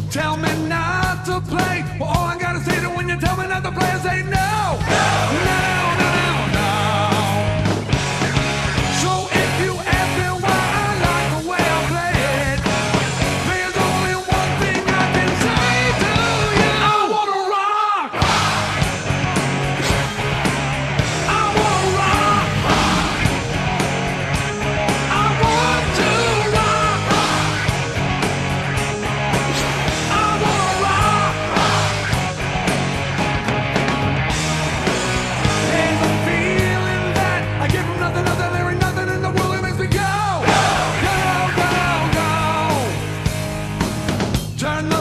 Tell me not to play. Well, all I gotta say to when you tell me not to play is say no. No, no, no. So if you ask me why I like the way I play it, there's only one thing I can say to you. I wanna rock. I wanna rock. I want to rock. I wanna rock. There's a feeling that I get from nothing, nothing, there ain't nothing in the world that makes me go, go, go, go. Turn the